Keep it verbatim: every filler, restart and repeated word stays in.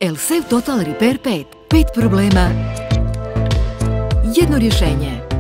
Elsev Total Repair pet. Pet problema, jedno rješenje.